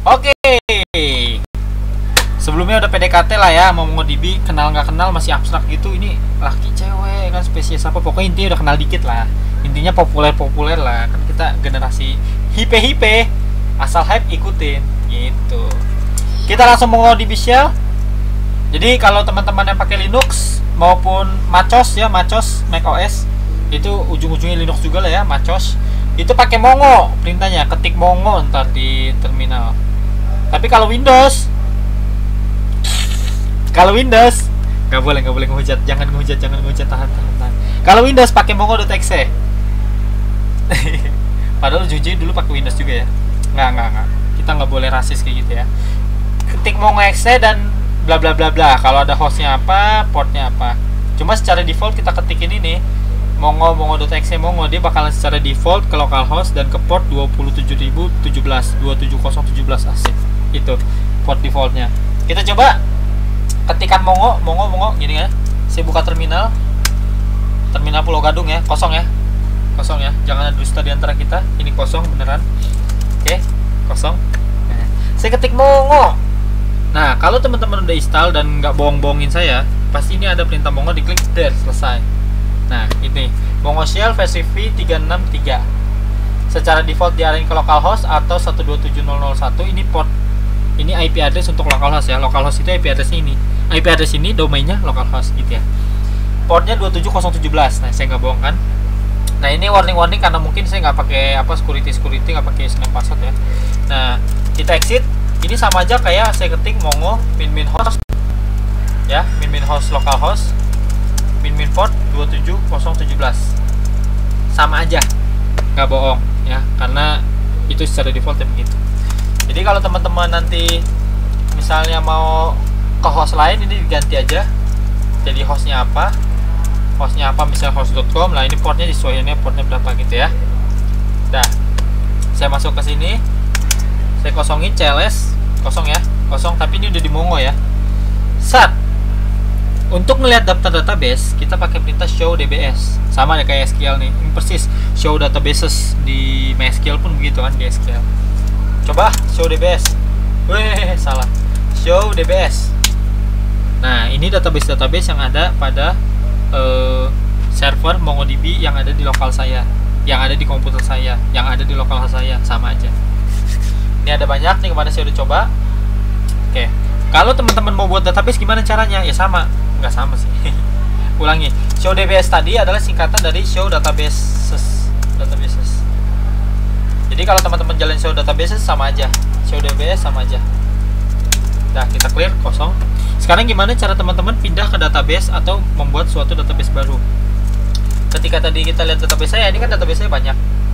Oke. Sebelumnya udah PDKT lah ya, mau MongoDB, kenal nggak kenal masih abstrak gitu. Ini laki cewek kan, spesies apa, pokoknya intinya udah kenal dikit lah. Intinya populer lah, kan kita generasi hipe asal hype ikutin gitu. Kita langsung MongoDB shell. Jadi kalau teman-teman yang pakai Linux maupun MacOS ya, MacOS macOS itu ujung-ujungnya Linux juga lah ya, MacOS itu pakai Mongo perintahnya, ketik Mongo ntar di terminal. Tapi kalau Windows nggak boleh ngehujat, jangan ngehujat, tahan. Kalau Windows pakai mongo.exe. Padahal jujur dulu pakai Windows juga ya. Nggak, kita nggak boleh rasis kayak gitu ya. Ketik mongo.exe dan bla bla bla bla. Kalau ada hostnya apa, portnya apa. Cuma secara default kita ketikin ini mongo.exe mongo, dia bakalan secara default ke localhost dan ke port 27017 asik. Itu port defaultnya. Kita coba ketikan mongo gini ya. Saya buka terminal Pulau Gadung ya, kosong ya, jangan ada dusta di antara kita. Ini kosong beneran. Oke, kosong. Nah, saya ketik mongo. Nah, kalau teman-teman udah install dan nggak bohong-bohongin saya, pasti ini ada perintah mongo, diklik der, selesai. Nah, ini mongo shell versi v363. Secara default diarahin ke localhost atau 127.0.0.1. Ini port, ini IP address untuk localhost ya. Localhost itu IP address ini. IP address ini domainnya localhost gitu ya. Portnya 27017. Nah, saya nggak bohong kan. Nah, ini warning karena mungkin saya nggak pakai apa security nggak pakai username password ya. Nah, kita exit. Ini sama aja kayak saya ketik mongo min host ya, min host localhost min port 27017. Sama aja, nggak bohong ya, karena itu secara default ya begitu. Jadi kalau teman-teman nanti misalnya mau ke host lain, ini diganti aja jadi hostnya apa misalnya host.com lah, ini portnya disesuaikannya portnya berapa gitu ya. Dah, saya masuk ke sini, saya kosongin CLS, kosong ya, kosong, tapi ini udah di Mongo ya. Sat, untuk melihat daftar database kita pakai perintah show dbs, sama ya kayak SQL nih, ini persis show databases di MySQL pun begitu kan di SQL. Coba show dbs, salah, show dbs. Nah, ini database yang ada pada server MongoDB yang ada di lokal saya, yang ada di komputer saya, yang ada di lokal saya, sama aja. Ini ada banyak nih, kemarin saya udah coba. Oke, kalau teman-teman mau buat database gimana caranya? Ya sama, nggak sama sih. Ulangi, show dbs tadi adalah singkatan dari show databases. Jadi kalau teman-teman jalan show databases sama aja, show dbs sama aja. Nah, kita clear, kosong. Sekarang gimana cara teman-teman pindah ke database atau membuat suatu database baru? Ketika tadi kita lihat database saya, ini kan database saya banyak.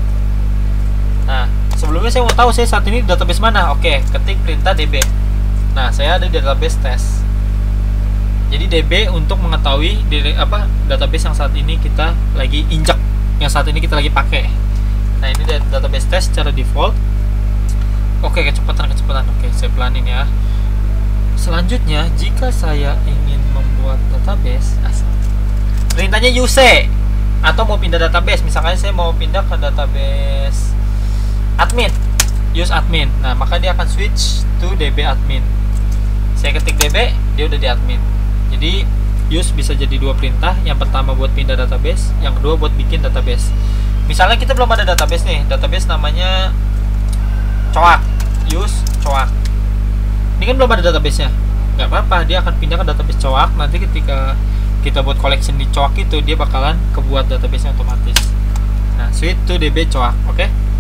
Nah, sebelumnya saya mau tahu saya saat ini di database mana. Oke, ketik perintah db. Nah, saya ada di database test. Jadi db untuk mengetahui database yang saat ini kita lagi injak, yang saat ini kita lagi pakai. Nah, ini database test secara default. Oke, kecepatan. Oke, saya pelanin ya. Selanjutnya, jika saya ingin membuat database, perintahnya use atau mau pindah database. Misalkan saya mau pindah ke database admin, use admin. Nah, maka dia akan switch to db admin. Saya ketik db, dia udah di admin. Jadi use bisa jadi dua perintah. Yang pertama buat pindah database, yang kedua buat bikin database. Misalnya kita belum ada database nih, database namanya coak, use coak. Ini kan belum ada database-nya, nggak apa-apa, dia akan pindah ke database coak. Nanti ketika kita buat collection di coak itu, dia bakalan kebuat database-nya otomatis. Nah, switch to db coak, oke?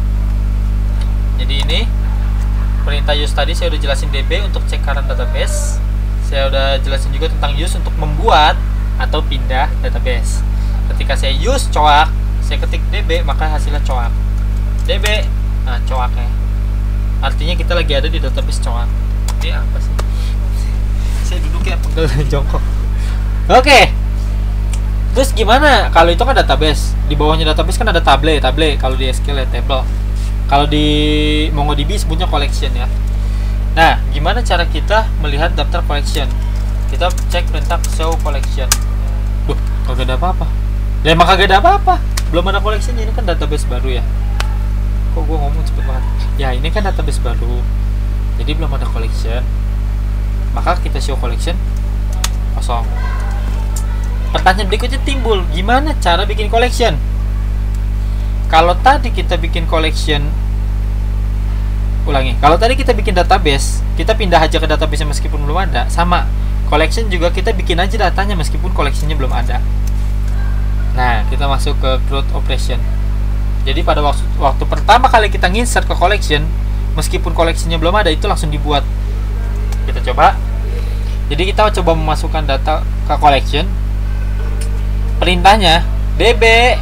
Jadi ini perintah use tadi saya udah jelasin db untuk cek current database. Saya udah jelasin juga tentang use untuk membuat atau pindah database. Ketika saya use coak, saya ketik db, maka hasilnya coak. db, nah coaknya. Artinya kita lagi ada di database coak. Ini apa sih? Saya duduk ya, pegel jongkok. Oke. Terus gimana? Kalau itu kan database, di bawahnya database kan ada table. Kalau di SQL ya table. Kalau di MongoDB sebutnya collection ya. Nah, gimana cara kita melihat daftar collection? Kita cek perintah show collection. Duh, kagak ada apa-apa. Ya emang kagak ada apa-apa. Belum ada collection, ini kan database baru ya. Kok gue ngomong cepet banget? Ya ini kan database baru. jadi belum ada collection, maka kita show collection kosong. Pertanyaan berikutnya timbul, gimana cara bikin collection? Kalau tadi kita bikin collection, ulangi, kalau tadi kita bikin database, kita pindah aja ke database meskipun belum ada. Sama collection juga kita bikin aja datanya meskipun collectionnya belum ada. Nah, kita masuk ke CRUD operation. Jadi pada waktu pertama kali kita nginsert ke collection, meskipun collectionnya belum ada, itu langsung dibuat. Kita coba. Jadi kita coba memasukkan data ke collection. Perintahnya db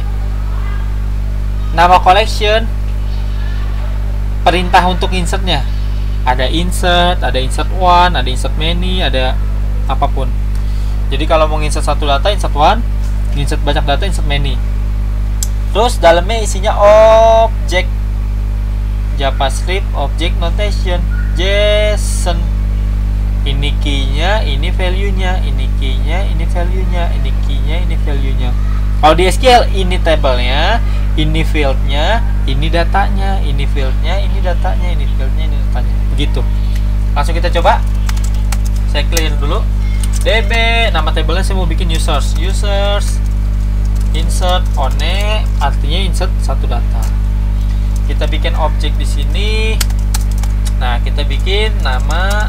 nama collection, perintah untuk insertnya ada insert one, ada insert many, ada apapun. Jadi kalau mau insert satu data insert one, insert banyak data insert many. Terus dalamnya isinya objek JavaScript object notation JSON. Ini key-nya, ini value-nya, ini key-nya, ini value-nya, ini key-nya, ini value-nya. Kalau di SQL ini tabelnya, ini field-nya, ini datanya, ini field-nya, ini datanya, ini field-nya, ini datanya. Begitu. Langsung kita coba. Saya clear dulu. DB nama tabelnya saya mau bikin users. Users insert one, artinya insert satu data. Kita bikin objek di sini. Nah, kita bikin nama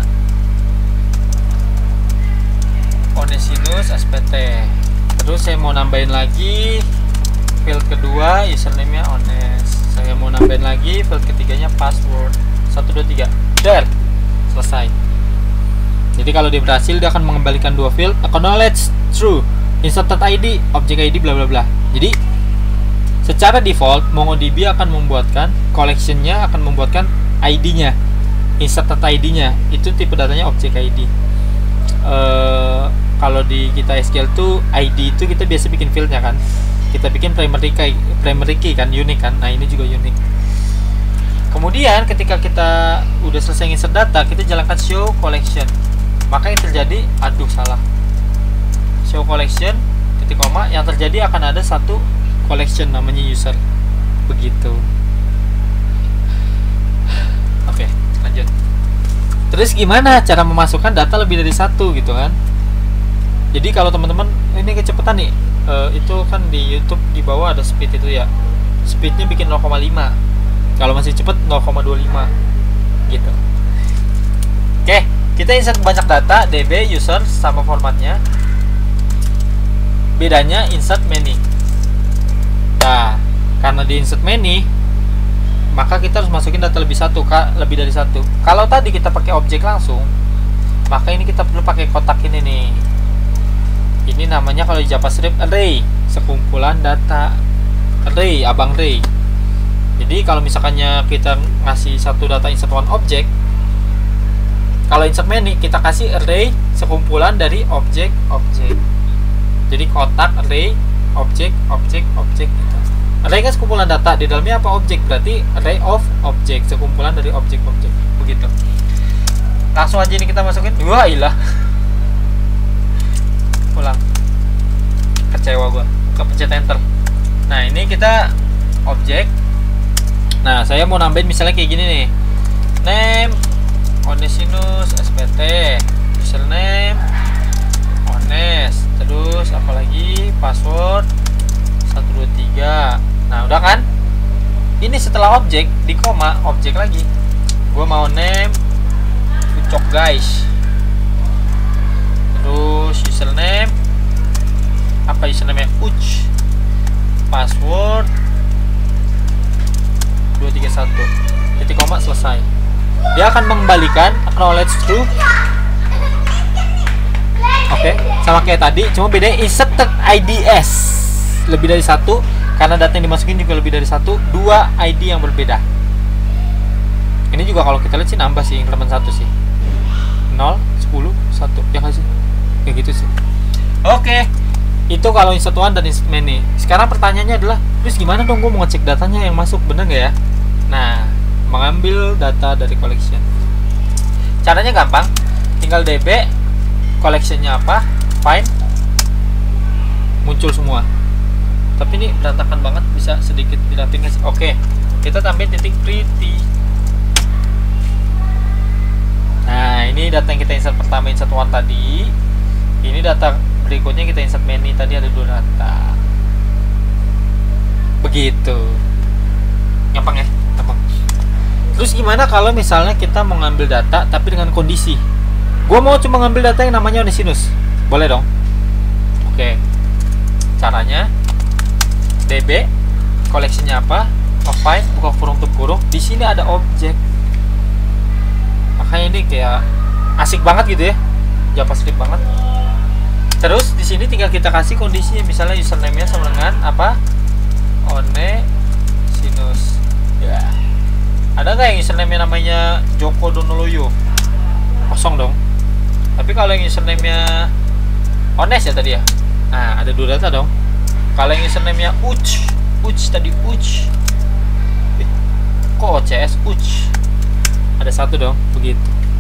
Onesimus SPT. Terus saya mau nambahin lagi field kedua, username-nya Ones. Saya mau nambahin lagi field ketiganya password. 1 2 3. There. Selesai. Jadi kalau dia berhasil, dia akan mengembalikan dua field. Acknowledge true. Inserted ID, object ID bla bla bla. Jadi secara default MongoDB akan membuatkan collection-nya, akan membuatkan ID-nya. Inserted ID-nya. Itu tipe datanya object ID. Kalau di kita SQL tuh ID itu kita biasa bikin fieldnya kan, kita bikin primary key kan, unique kan. Nah ini juga unique. Kemudian ketika kita udah selesai insert data, kita jalankan show collection. Maka yang terjadi, show collection titik koma, yang terjadi akan ada satu collection namanya user. Begitu. Oke, lanjut. Terus gimana cara memasukkan data lebih dari satu gitu kan? Jadi kalau teman-teman ini kecepatan nih, itu kan di YouTube di bawah ada speed itu ya. Speednya bikin 0,5. Kalau masih cepet 0,25 gitu. Oke, kita insert banyak data db user sama formatnya. Bedanya insert many. Nah, karena di insert many, maka kita harus masukin data lebih dari satu. Kalau tadi kita pakai objek langsung, maka ini kita perlu pakai kotak ini nih. Ini namanya kalau di JavaScript array, sekumpulan data. Array, abang array. Jadi kalau misalkannya kita ngasih satu data insert one object, kalau insert many kita kasih array sekumpulan dari objek-objek. Jadi kotak array objek gitu. Array kan sekumpulan data, di dalamnya apa objek, berarti array of object, sekumpulan dari objek-objek. Begitu. Langsung aja ini kita masukin. Wah, ilah. Ulang. Kecewa gua. Kepencet enter. Nah, ini kita objek. Nah, saya mau nambahin misalnya kayak gini nih. Name Onesimus SPT, username Ones, terus apalagi password 123. Nah, udah kan? Ini setelah objek di koma, objek lagi. Gua mau name Ucok guys. Terus username apa, username Uc, password 231, titik koma, selesai. Dia akan mengembalikan acknowledge true. Oke, sama kayak tadi, cuma bedanya inserted IDs lebih dari satu, karena data yang dimasukin juga lebih dari satu, dua ID yang berbeda. Ini juga kalau kita lihat sih nambah sih, increment 1 sih, 0, 10, 1, ya nggak sih? Kayak gitu sih. Oke, itu kalau insert one dan insert many. Sekarang pertanyaannya adalah, terus gimana dong gue mau ngecek datanya yang masuk, bener nggak ya? Nah, mengambil data dari collection. Caranya gampang, tinggal db collectionnya apa, find, muncul semua. Tapi ini berantakan banget, bisa sedikit dirapin nggak sih? Oke, kita tambahin titik pretty. data yang kita insert pertama, insert one tadi. Ini data berikutnya kita insert many, tadi ada 2 data. Begitu. Gampang ya? Gampang. Terus gimana kalau misalnya kita mau ngambil data tapi dengan kondisi? Gua mau cuma ngambil data yang namanya Onesimus. Boleh dong? Oke. Caranya DB collection-nya apa? Find, buka kurung tutup kurung. Di sini ada objek. Makanya ini kayak asik banget gitu ya. JavaScript banget. Terus di sini tinggal kita kasih kondisinya, misalnya username-nya sama dengan apa? Onesimus. Ya. Ada nggak yang username-nya namanya Joko Donoloyo? Kosong dong. Tapi kalau yang username-nya Ones ya tadi ya. Nah, ada 2 data dong. Kalau yang username-nya Uch tadi Uch. Kok OCS Uch? Ada 1 dong, begitu.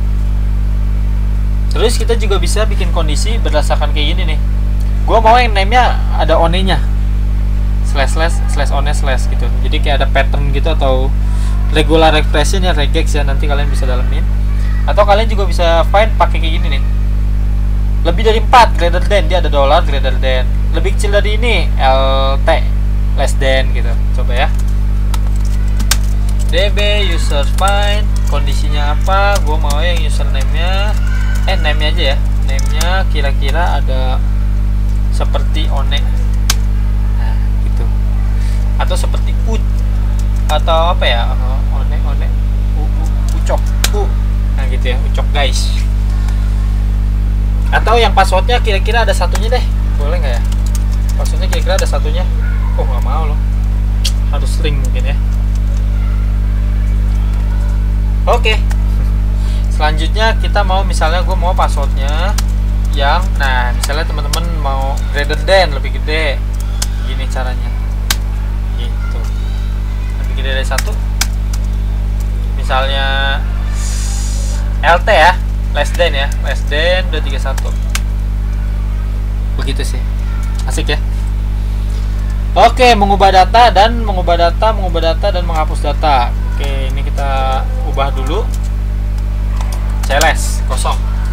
Terus kita juga bisa bikin kondisi berdasarkan kayak gini nih. Gua mau yang name-nya ada one-nya. // one/ gitu. Jadi kayak ada pattern gitu atau regular expression ya, regex ya, nanti kalian bisa dalemin. Atau kalian juga bisa find pakai kayak gini nih. Lebih dari 4 greater than, dia ada dollar greater than. Lebih kecil dari ini LT less than gitu. Coba ya. DB user find, kondisinya apa? Gue mau yang username-nya name-nya aja ya. Name-nya kira-kira ada seperti one. Nah, gitu. Atau seperti atau apa ya? One. Ucok. Nah, gitu ya. Ucok, guys. Atau yang passwordnya kira-kira ada satunya deh. Boleh nggak ya? Passwordnya kira-kira ada satunya. Oh, nggak mau loh. Harus string mungkin ya. Oke. Selanjutnya kita mau, misalnya gue mau passwordnya yang, nah misalnya teman-teman mau greater than, lebih gede, gini caranya, gitu, lebih gede dari 1, misalnya LT ya, less than 231, begitu sih, asik ya. Oke, mengubah data dan menghapus data. Oke, ini kita ubah dulu. CLS kosong.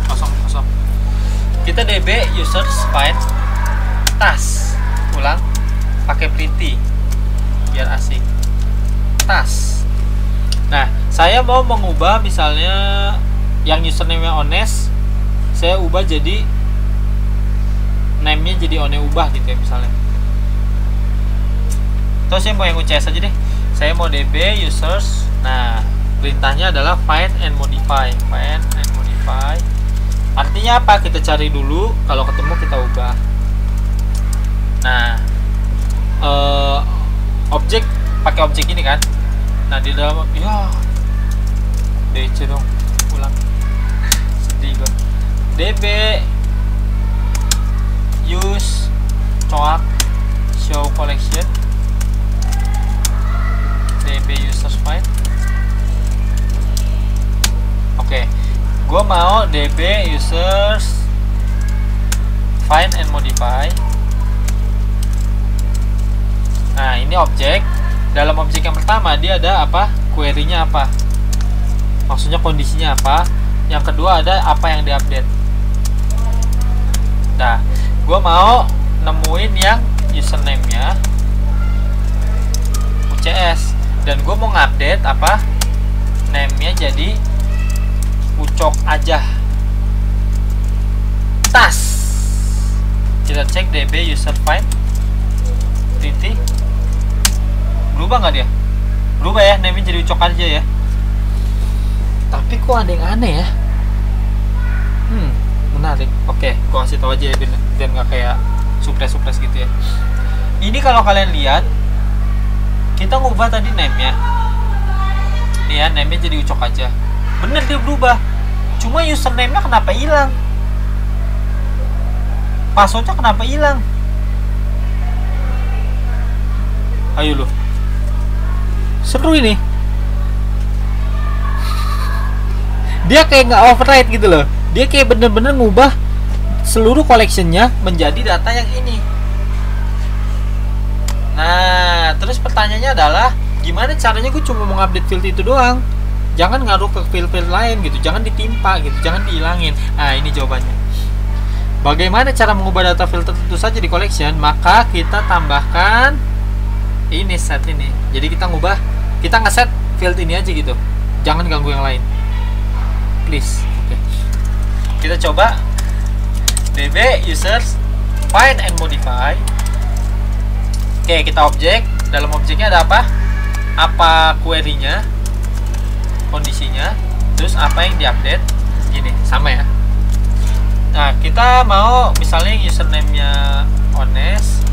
Kita DB users find task, ulang pakai pretty biar asik, task. Nah, saya mau mengubah misalnya yang username-nya Ones, saya ubah jadi name-nya jadi one ubah gitu ya misalnya. Terus saya mau yang UCS aja deh. Saya mau DB users. Nah, perintahnya adalah find and modify. Artinya apa? Kita cari dulu, kalau ketemu kita ubah. Nah, objek, pakai objek ini kan. Nah, di dalam, ya DC dong, ulang, sedih gue. DB use coak show collection, DB users find. Oke, gue mau DB users find and modify. Nah, ini objek. Dalam objek yang pertama dia ada apa? Query-nya apa? Maksudnya kondisinya apa? Yang kedua ada apa yang diupdate. Nah, gue mau nemuin yang username-nya UCS, dan gue mau ngupdate apa? Name-nya jadi Ucok aja. Tas. Kita cek DB user find. Titik. Berubah nggak dia? Berubah ya, name-nya jadi Ucok aja ya. Tapi kok ada yang aneh ya? Menarik. Oke, gua kasih tau aja ya, biar nggak kayak surprise gitu ya. Ini kalau kalian lihat, kita ngubah tadi name-nya. Nih ya, name-nya jadi Ucok aja. Bener dia berubah. Cuma username-nya kenapa hilang? Password-nya kenapa hilang? Ayo lu. Seru ini. Dia kayak nggak override gitu loh. Dia kayak bener-bener ngubah seluruh collection-nya menjadi data yang ini. Nah, terus pertanyaannya adalah gimana caranya gue cuma mau update field itu doang? jangan ngaruh ke field lain gitu, jangan ditimpa gitu, jangan dihilangin. Nah, ini jawabannya. Bagaimana cara mengubah data field tertentu saja di collection? Maka kita tambahkan ini set ini. Jadi kita ngeset field ini aja gitu, jangan ganggu yang lain, please. Oke. Kita coba db users find and modify. Oke, kita objek. Dalam objeknya ada apa query-nya, kondisinya, terus apa yang diupdate. Gini, sama ya. Nah, kita mau misalnya username-nya honest.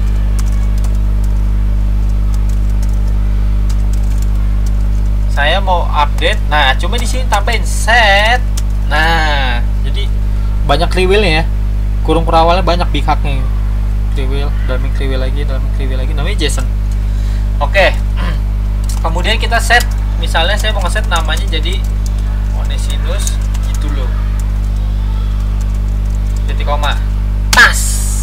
Saya mau update. Nah, cuma di sini tambahin set. Nah, jadi banyak kriwilnya ya. Kurung kurawalnya banyak big hack-nya. Kriwil, dalam kriwil lagi, namanya JSON. Oke. Kemudian kita set, misalnya saya mau ngeset namanya jadi Onesimus gitu loh. Titik koma. Tas.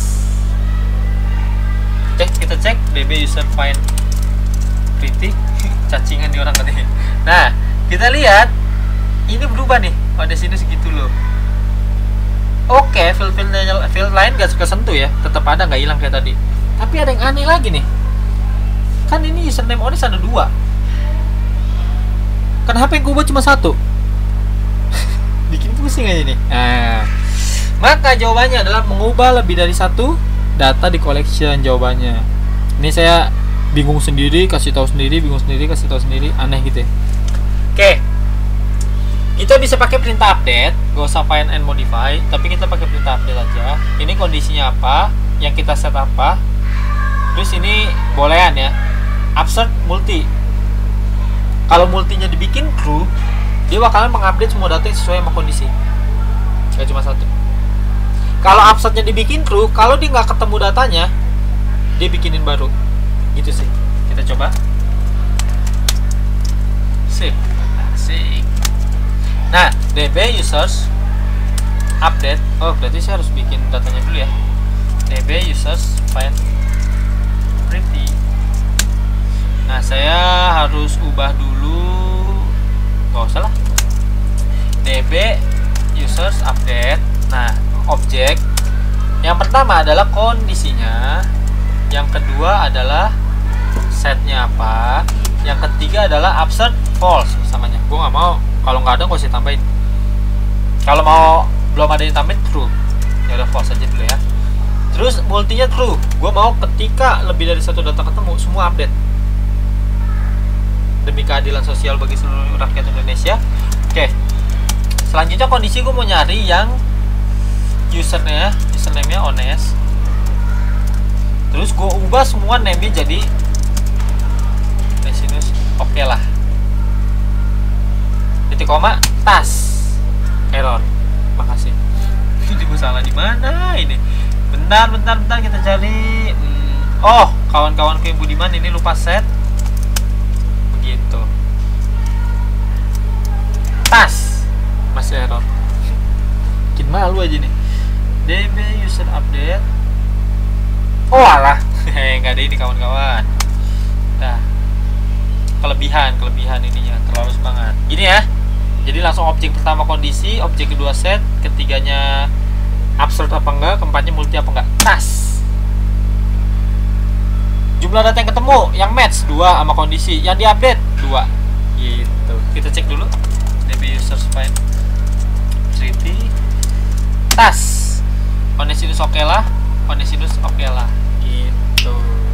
Oke, kita cek db user find pretty. Cacingan di orang katanya. Nah, kita lihat ini berubah nih, Onesimus gitu loh. Oke, field lain gak kesentuh ya, tetap ada, nggak hilang kayak tadi. Tapi ada yang aneh lagi nih. Kan ini username Onis ada 2. Kenapa yang gue buat cuma 1? Bikin pusing aja nih. Nah, maka jawabannya adalah mengubah lebih dari 1 data di collection jawabannya. Ini saya bingung sendiri, kasih tahu sendiri, bingung sendiri, kasih tahu sendiri, aneh gitu ya. Oke. Kita bisa pakai perintah update, gak usah find and modify, tapi kita pakai perintah update aja. Ini kondisinya apa, yang kita set apa. Terus ini boolean ya, absurd multi. Kalau multinya dibikin true, dia bakalan mengupdate semua data yang sesuai sama kondisi, gak cuma 1. Kalau absurdnya dibikin true, kalau dia nggak ketemu datanya, dia bikinin baru. Gitu sih. Kita coba. Sip. Asik. Nah, db users update. Oh, berarti saya harus bikin datanya dulu ya. db users find pretty. Nah, saya harus ubah dulu. Gak usah lah. db users update. Nah, objek yang pertama adalah kondisinya, yang kedua adalah setnya apa, yang ketiga adalah absurd false misalnya. Gue nggak mau, kalau nggak ada gue usah tambahin. Kalau mau belum ada yang tambahin true, ya udah false aja dulu ya. Terus multinya true, gue mau ketika lebih dari 1 data ketemu semua update, demi keadilan sosial bagi seluruh rakyat Indonesia. Oke, selanjutnya kondisi gue mau nyari yang username-nya honest. Terus gue ubah semua name-nya jadi Onesimus. Oke lah. Titik koma, tas. Error. Makasih. Ini gue salah di mana ini? Bentar kita cari. Oh, kawan-kawanku yang budiman ini lupa set. Begitu. Tas. Masih error. Bikin malu aja nih. db user update. Oh alah, nggak ada ini kawan-kawan. Nah, kelebihan ininya terlalu semangat. Gini ya. Jadi langsung objek pertama kondisi, objek kedua set, ketiganya absurd apa enggak, keempatnya multi apa enggak. Tas. Jumlah data yang ketemu, yang match 2 sama kondisi, yang diupdate 2. Gitu. Kita cek dulu. db users find pretty. Tas. Onesimus oke lah. Onesimus oke lah. Gitu.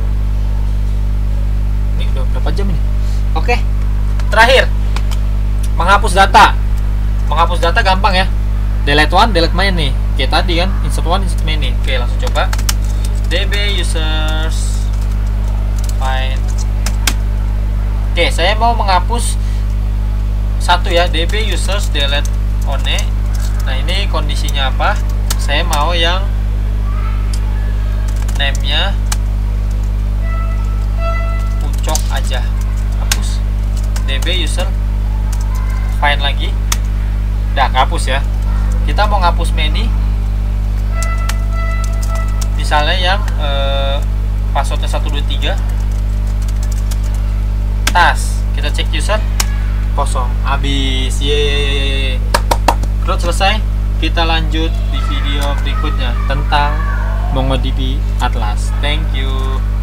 Ini udah berapa jam ini? Oke. Terakhir, menghapus data. Menghapus data gampang ya. Delete one, delete main nih. Kayak tadi kan, insert one, insert main nih. Oke, langsung coba. db users find. Oke, saya mau menghapus 1 ya. db users delete one. Nah, ini kondisinya apa? Saya mau yang name-nya pucok aja. Hapus. db user find lagi. Udah ngapus ya. Kita mau ngapus many. Misalnya yang passwordnya 123. Tas. Kita cek user. kosong habis. Ye. Terus selesai, kita lanjut di video berikutnya tentang MongoDB Atlas. Thank you.